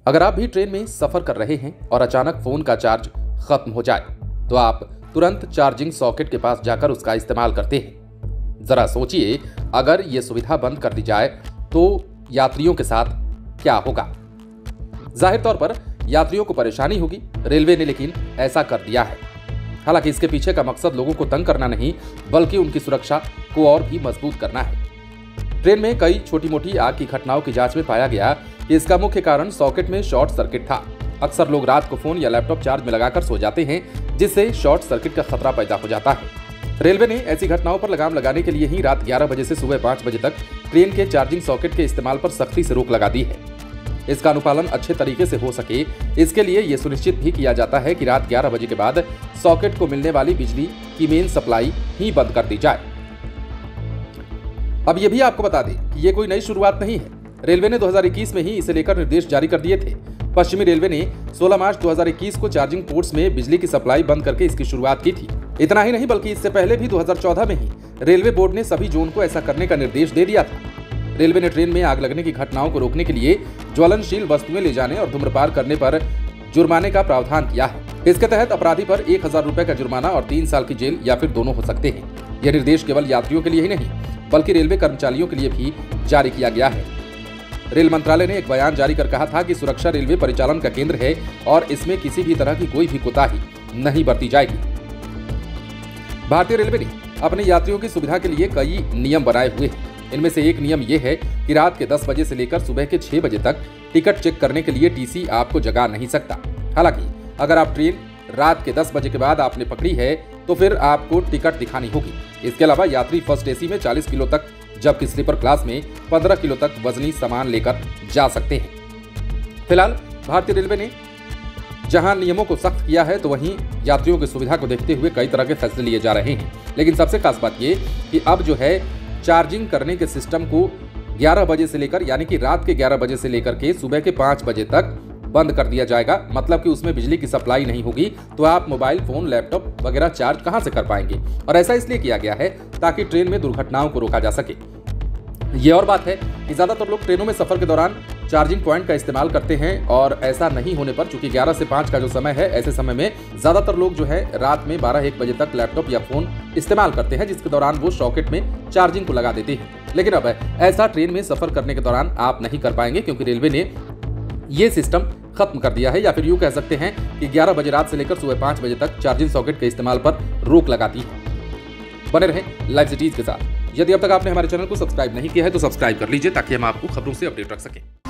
अगर आप भी ट्रेन में सफर कर रहे हैं और अचानक फोन का चार्ज खत्म हो जाए तो आप तुरंत चार्जिंग सॉकेट के पास जाकर उसका इस्तेमाल करते हैं। जरा सोचिए, अगर ये सुविधा बंद कर दी जाए तो यात्रियों के साथ क्या होगा। जाहिर तौर पर यात्रियों को परेशानी होगी। रेलवे ने लेकिन ऐसा कर दिया है। हालांकि इसके पीछे का मकसद लोगों को तंग करना नहीं, बल्कि उनकी सुरक्षा को और भी मजबूत करना है। ट्रेन में कई छोटी मोटी आग की घटनाओं की जांच में पाया गया कि इसका मुख्य कारण सॉकेट में शॉर्ट सर्किट था। अक्सर लोग रात को फोन या लैपटॉप चार्ज में लगाकर सो जाते हैं, जिससे शॉर्ट सर्किट का खतरा पैदा हो जाता है। रेलवे ने ऐसी घटनाओं पर लगाम लगाने के लिए ही रात 11 बजे से सुबह 5 बजे तक ट्रेन के चार्जिंग सॉकेट के इस्तेमाल पर सख्ती से रोक लगा दी है। इसका अनुपालन अच्छे तरीके से हो सके, इसके लिए यह सुनिश्चित भी किया जाता है कि रात 11 बजे के बाद सॉकेट को मिलने वाली बिजली की मेन सप्लाई ही बंद कर दी जाए। अब यह भी आपको बता दें कि यह कोई नई शुरुआत नहीं है। रेलवे ने 2021 में ही इसे लेकर निर्देश जारी कर दिए थे। पश्चिमी रेलवे ने 16 मार्च 2021 को चार्जिंग पोर्ट्स में बिजली की सप्लाई बंद करके इसकी शुरुआत की थी। इतना ही नहीं, बल्कि इससे पहले भी 2014 में ही रेलवे बोर्ड ने सभी जोन को ऐसा करने का निर्देश दे दिया था। रेलवे ने ट्रेन में आग लगने की घटनाओं को रोकने के लिए ज्वलनशील वस्तुएं ले जाने और धूम्रपान करने पर जुर्माने का प्रावधान किया है। इसके तहत अपराधी पर 1000 रुपए का जुर्माना और 3 साल की जेल या फिर दोनों हो सकते हैं। यह निर्देश केवल यात्रियों के लिए ही नहीं, बल्कि रेलवे कर्मचारियों के लिए भी जारी किया गया है। रेल मंत्रालय ने एक बयान जारी कर कहा था कि सुरक्षा रेलवे परिचालन का केंद्र है और इसमें किसी भी तरह की कोई भी कोताही नहीं बरती जाएगी। भारतीय रेलवे ने अपने यात्रियों की सुविधा के लिए कई नियम बनाए हुए हैं। इनमें से एक नियम यह है कि रात के 10 बजे से लेकर सुबह के 6 बजे तक टिकट चेक करने के लिए टीसी आपको जगा नहीं सकता। हालांकि अगर आप ट्रेन रात के 10 बजे के बाद आपने पकड़ी है तो फिर आपको टिकट दिखानी होगी। इसके अलावा यात्री फर्स्ट एसी में 40 किलो तक, जबकि स्लीपर क्लास में 15 किलो तक वजनी सामान लेकर जा सकते हैं। फिलहाल भारतीय रेलवे ने जहां नियमों को सख्त किया है, तो वहीं यात्रियों की सुविधा को देखते हुए कई तरह के फैसले लिए जा रहे हैं। लेकिन सबसे खास बात यह कि अब जो है चार्जिंग करने के सिस्टम को 11 बजे से लेकर, यानी कि रात के 11 बजे से लेकर के सुबह के 5 बजे तक बंद कर दिया जाएगा। मतलब कि उसमें बिजली की सप्लाई नहीं होगी, तो आप मोबाइल फोन, लैपटॉप वगैरह चार्ज कहां से कर पाएंगे। और ऐसा इसलिए किया गया है ताकि ट्रेन में दुर्घटनाओं को रोका जा सके। ये और बात है कि ज्यादातर लोग ट्रेनों में सफर के दौरान चार्जिंग पॉइंट का इस्तेमाल करते हैं, और ऐसा नहीं होने पर, चूंकि 11 से 5 का जो समय है, ऐसे समय में ज्यादातर लोग जो है रात में 12-1 बजे तक लैपटॉप या फोन इस्तेमाल करते हैं, जिसके दौरान वो सॉकेट में चार्जिंग को लगा देते हैं। लेकिन अब ऐसा ट्रेन में सफर करने के दौरान आप नहीं कर पाएंगे, क्योंकि रेलवे ने ये सिस्टम खत्म कर दिया है, या फिर यूं कह सकते हैं कि 11 बजे रात से लेकर सुबह 5 बजे तक चार्जिंग सॉकेट के इस्तेमाल पर रोक लगाती है। बने रहें लाइव सिटीज के साथ। यदि अब तक आपने हमारे चैनल को सब्सक्राइब नहीं किया है तो सब्सक्राइब कर लीजिए, ताकि हम आपको खबरों से अपडेट रख सकें।